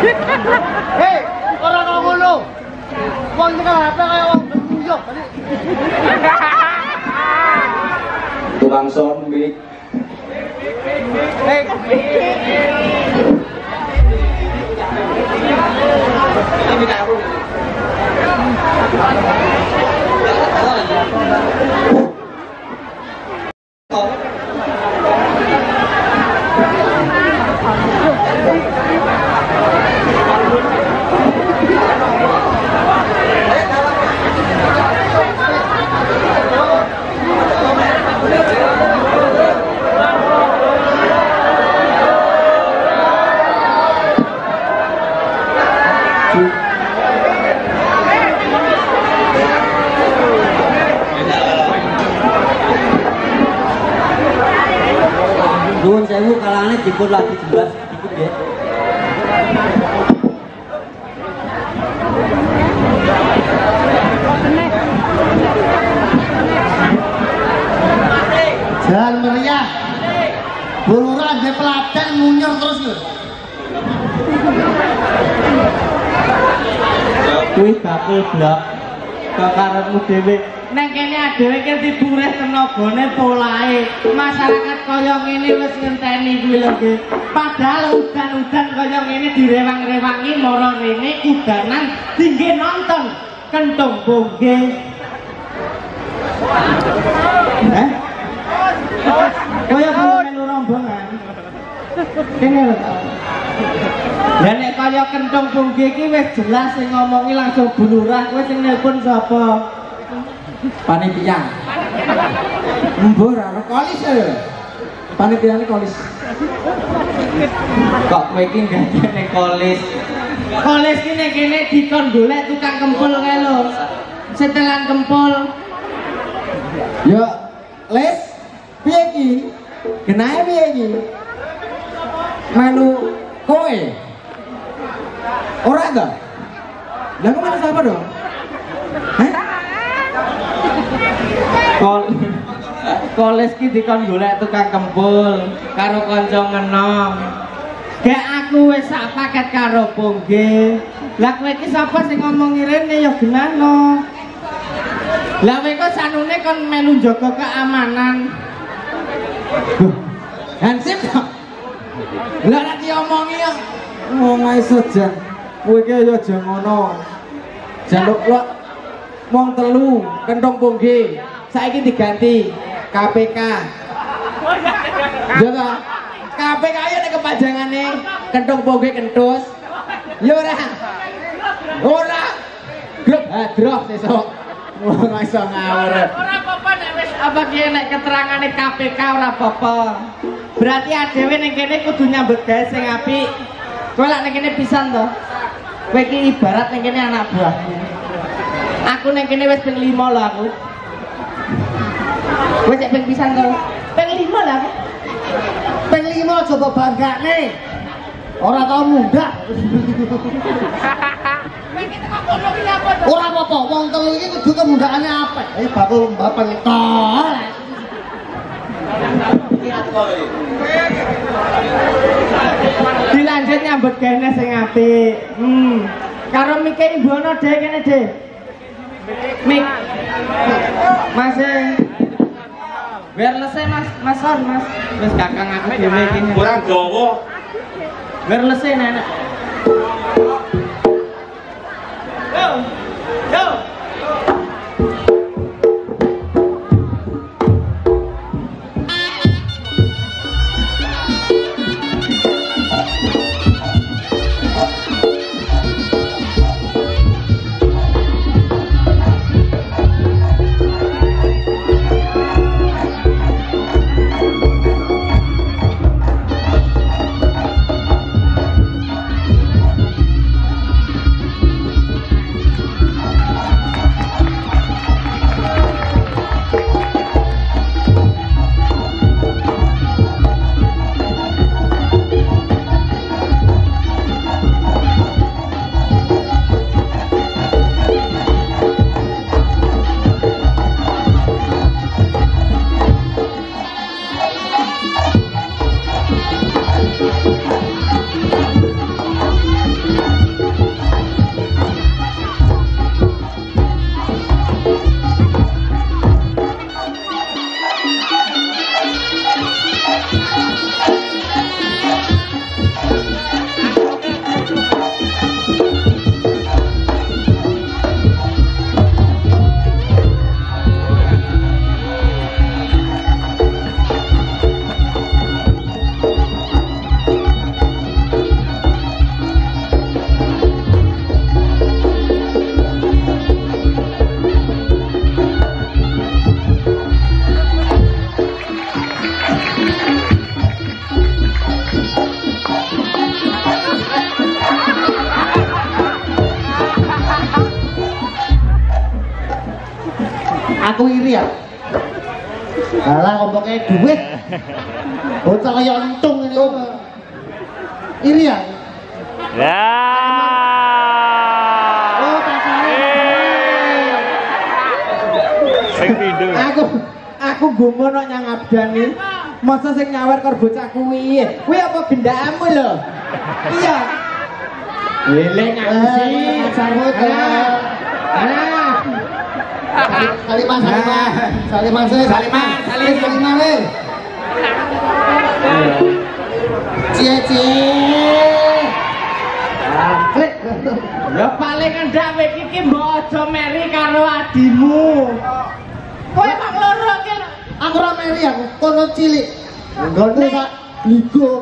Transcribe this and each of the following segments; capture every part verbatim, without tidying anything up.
Hei, orang kau ngono. Wong nyekel H P kaya wong berkuyuk. Tukang sombik. Hei. Ini tak aku. Nuwun sewu kalane dipun lagi jelas sedikit nggih. Jalan meriah. Buluran dia peladan munyor terus lho. Kuwi bakul blok kekarepmu dhewe. Neng kene adewe ki tibureh tenagane polahe. Masyarakat kaya ngene wis ngenteni kuwi lho nggih. Padahal udan-udan kaya ngene direwang-rewangi mara rene udanan tinggi nonton kentung bongge. Eh? Kaya melu rombongan. Kene lho. Lah nek kaya kentung bongge iki wis jelas sing ngomongi langsung bulurah, kowe sing nelpon sapa? Panitia. Mbur ora kolis ya. Panitiane kolis. Kok kowe iki gandene kolis. Kolis ki nek kene dikon golek tukang kempul kae lho. Setelan kempul. Yo, Les, piye iki? Genahe piye iki? Melu kowe. Ora enggak? Lah kok mana siapa dong? Hah? Kol koles ki dikon golek tukang kempul karo kanca ngenom. Gek aku wis sak paket karo Bongge. Lah kowe iki sapa sing ngomongi rene ya genano. Lah kowe kok sanune kon melu njaga keamanan. Hansip. Lah nek diomongi ya wong ae sejan. Kowe iki ya aja ngono. Jaluk kok wong telu kenthong Bongge. Saiki diganti K P K. Jaga K P K ayo nek kepanjangane kenthong Bongge kentus. Ya ora. Ora. Grup hadroh sesuk. Ora iso ngawur. Ora apa-apa nek wis apa ki nek keterangane K P K ora apa-apa. Berarti adewe ning kene kudu nyambut gawe sing apik. Kowe lak ning kene pisan to. Kowe iki ibarat ning kene anak buahku. Aku ning kene wis ping lima lho aku. Kowe cek ping pisan to. Ping lima lah aku. Ping lima coba banggane. Ora tau mundak. Ora apa-apa, wong telu iki kudu kemundakane apik. Eh bakul mbapan to. Dilanjut nyambut gawe sing apik. Hmm. Karo mike imbono dhewe kene, Dik. Mik. Mas wireless Mas, Mas Son, Mas. Wis kakang aku dhewe iki. Kurang dawa. Wireless enak. Yo. Yo. Aku iri ya. Alah ngomongnya duit. Bocah kaya entung ini. Iri ya. Ya. Oh, pasare. Sing pindho. Aku aku gumun kok nyang abdani. Masa sing nyawer karo bocah kuwi. Kuwi apa gendakmu lho? Iya. Lele ngapusi. Sambut. Nah. Salimah, salimah. Salimah, salimah. Salimah, salimah. Salimah, weh. Cie, cie. Klik. Ya paling endak kowe iki mbok aja meri karo adimu. Kowe emang loro iki. Aku ora meri aku, kono cilik. Nggonku sak bligo.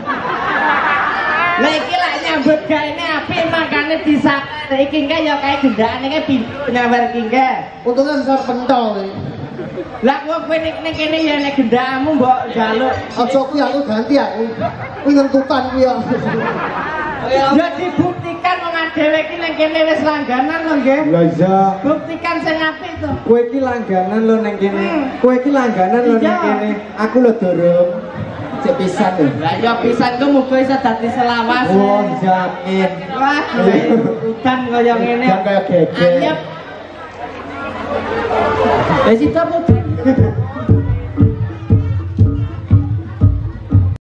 Lah iki lak nyambut gaene apik makane disakne iki engke ya kae gendakane ke pintu nyawer iki engke. Untungnya besar pentol. Lah kok kowe nek ning kene ya nek gendakmu mbok njaluk. Aja kuwi aku ganti aku. Kuwi ngentukan kuwi ya. Ya dibuktikan wong dhewe iki ning kene wis langganan lho nggih. Lah iya. Buktikan sing apik to. Kowe iki langganan lho ning kene. Kowe iki langganan lho ning Iya. kene. Aku lho durung. Cek pisan lho. Lah ya pisan ku muga iso dadi selawas. Oh, jamin. Wah, udan kaya ngene. Jangan kaya geger. Ayep. Wis itu